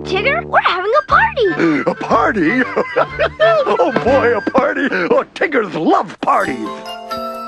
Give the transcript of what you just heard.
Tigger, we're having a party. A party? Oh boy, a party! Oh, Tiggers love parties!